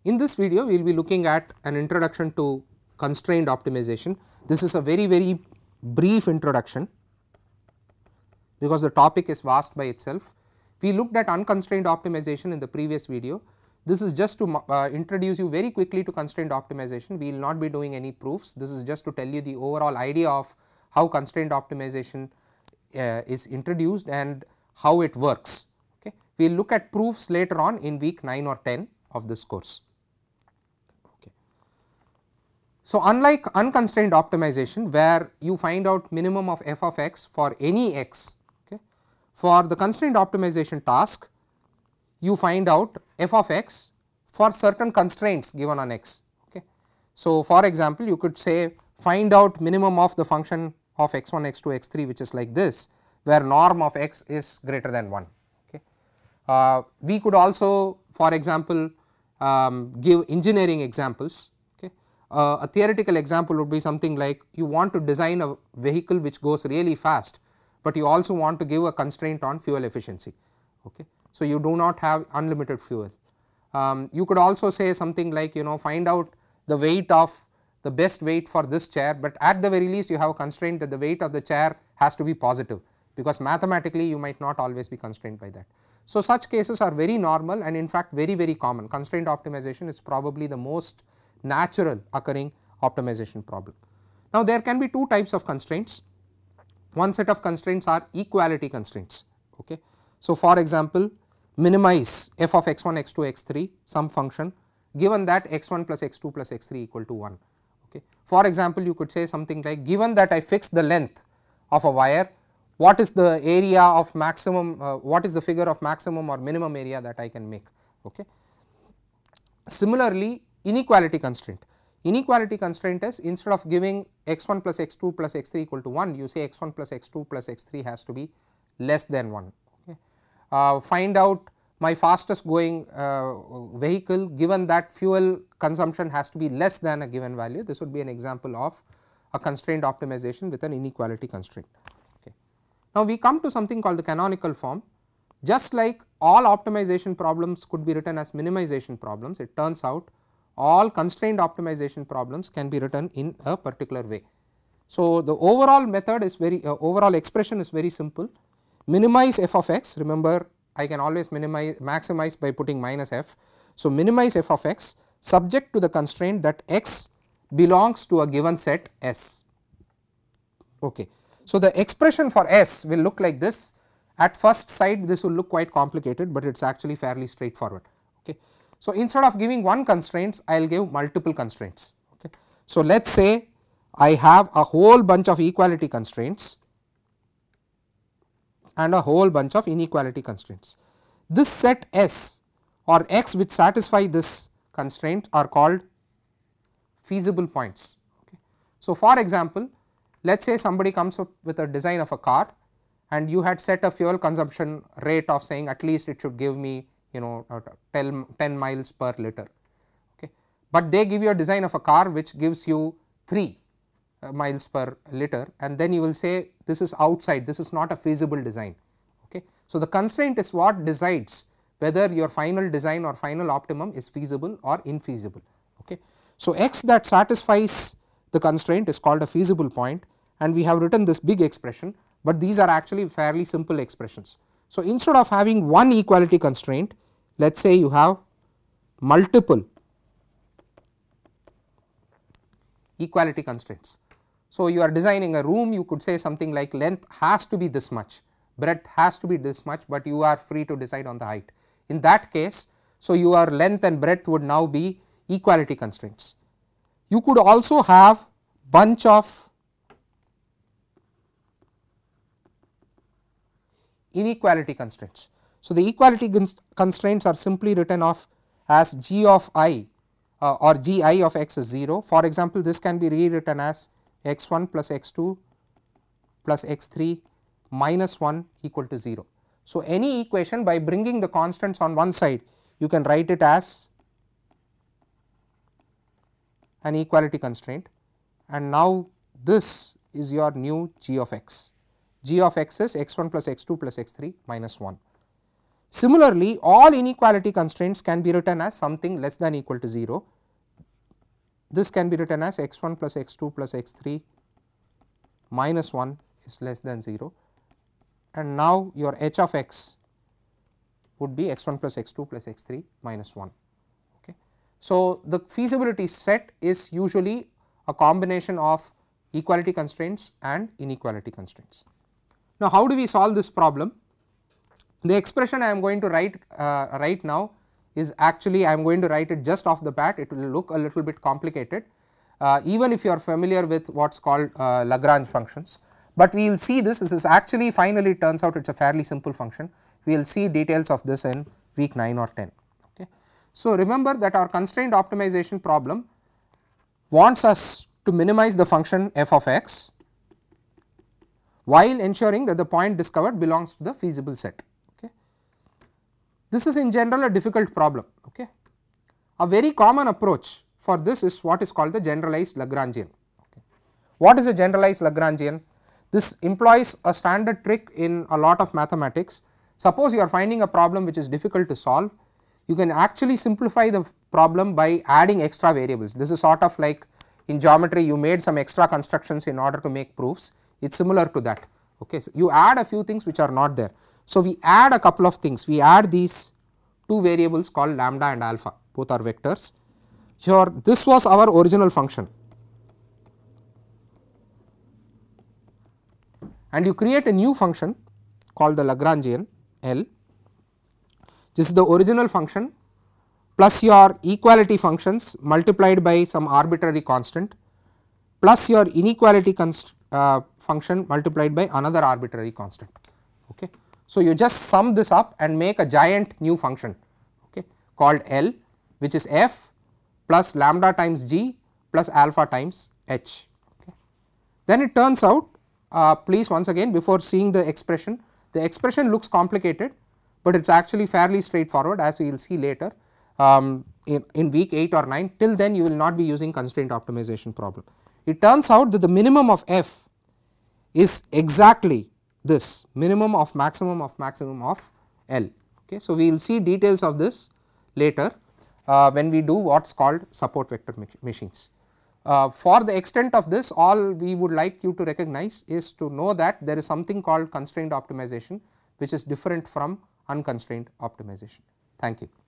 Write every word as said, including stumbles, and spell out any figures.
In this video we will be looking at an introduction to constrained optimization. This is a very very brief introduction because the topic is vast by itself. We looked at unconstrained optimization in the previous video. This is just to uh, introduce you very quickly to constrained optimization. We will not be doing any proofs. This is just to tell you the overall idea of how constrained optimization uh, is introduced and how it works. Okay. We will look at proofs later on in week nine or ten of this course. Okay. So, unlike unconstrained optimization where you find out minimum of f of x for any x, okay, for the constrained optimization task you find out f of x for certain constraints given on x. Okay. So, for example, you could say find out minimum of the function of x one, x two, x three, which is like this, where norm of x is greater than one. Okay. Uh, we could also, for example, um, give engineering examples. Okay. Uh, a theoretical example would be something like you want to design a vehicle which goes really fast, but you also want to give a constraint on fuel efficiency. Okay. So, you do not have unlimited fuel. Um, you could also say something like, you know, find out the weight of the best weight for this chair, but at the very least you have a constraint that the weight of the chair has to be positive, because mathematically you might not always be constrained by that. So, such cases are very normal and in fact very very common. Constraint optimization is probably the most natural occurring optimization problem. Now, there can be two types of constraints. One set of constraints are equality constraints. Okay. So, for example, minimize f of x one, x two, x three some function given that x one plus x two plus x three equal to one. Okay. For example, you could say something like given that I fix the length of a wire, what is the area of maximum, uh, what is the figure of maximum or minimum area that I can make. Okay. Similarly, inequality constraint. Inequality constraint is instead of giving x one plus x two plus x three equal to one, you say x one plus x two plus x three has to be less than one. Okay. Uh, find out my fastest going uh, vehicle given that fuel consumption has to be less than a given value. This would be an example of a constrained optimization with an inequality constraint. Okay. Now, we come to something called the canonical form. Just like all optimization problems could be written as minimization problems, it turns out all constrained optimization problems can be written in a particular way. So, the overall method is very uh, overall expression is very simple. Minimize f of x, remember I can always minimize maximize by putting minus f. So, minimize f of x subject to the constraint that x belongs to a given set S. Okay. So, the expression for S will look like this. At first sight this will look quite complicated, but it is actually fairly straightforward. Okay. So, instead of giving one constraints I will give multiple constraints. Okay. So, let us say I have a whole bunch of equality constraints and a whole bunch of inequality constraints. This set S or x which satisfy this constraint are called feasible points. Okay. So, for example, let us say somebody comes up with a design of a car and you had set a fuel consumption rate of saying at least it should give me, you know, ten miles per liter. Okay. But they give you a design of a car which gives you three miles per liter, and then you will say this is outside, this is not a feasible design. Okay. So, the constraint is what decides whether your final design or final optimum is feasible or infeasible. Okay. So, x that satisfies the constraint is called a feasible point, and we have written this big expression, but these are actually fairly simple expressions. So, instead of having one equality constraint, let us say you have multiple equality constraints. So, you are designing a room, you could say something like length has to be this much, breadth has to be this much, but you are free to decide on the height. In that case, so your length and breadth would now be equality constraints. You could also have bunch of inequality constraints. So, the equality constraints are simply written off as g of I uh, or g I of x is zero. For example, this can be rewritten as x one plus x two plus x three minus one equal to zero. So, any equation by bringing the constants on one side you can write it as an equality constraint, and now this is your new g of x. G of x is x one plus x two plus x three minus one. Similarly, all inequality constraints can be written as something less than equal to zero. This can be written as x one plus x two plus x three minus one is less than zero, and now your h of x would be x one plus x two plus x three minus one. Okay. So, the feasibility set is usually a combination of equality constraints and inequality constraints. Now, how do we solve this problem? The expression I am going to write uh, right now is actually I am going to write it just off the bat. It will look a little bit complicated, uh, even if you are familiar with what is called uh, Lagrange functions, but we will see this. This is actually finally turns out it is a fairly simple function. We will see details of this in week nine or ten. Okay. So, remember that our constrained optimization problem wants us to minimize the function f of x while ensuring that the point discovered belongs to the feasible set. Okay. This is in general a difficult problem. Okay. A very common approach for this is what is called the generalized Lagrangian. Okay. What is a generalized Lagrangian? This employs a standard trick in a lot of mathematics. Suppose you are finding a problem which is difficult to solve, you can actually simplify the problem by adding extra variables. This is sort of like in geometry you made some extra constructions in order to make proofs. It is similar to that. Okay. So, you add a few things which are not there. So, we add a couple of things, we add these two variables called lambda and alpha, both are vectors. Here this was our original function, and you create a new function called the Lagrangian L. This is the original function plus your equality functions multiplied by some arbitrary constant plus your inequality const, uh, function multiplied by another arbitrary constant. Okay. So, you just sum this up and make a giant new function, okay, called L, which is f plus lambda times g plus alpha times h. Okay. Then it turns out, uh, please once again before seeing the expression, the expression looks complicated, but it is actually fairly straightforward, as we will see later um, in, in week eight or nine. Till then you will not be using constraint optimization problem. It turns out that the minimum of f is exactly this minimum of maximum of maximum of L. Okay. So, we will see details of this later uh, when we do what is called support vector machines. Uh, for the extent of this, all we would like you to recognize is to know that there is something called constrained optimization which is different from unconstrained optimization. Thank you.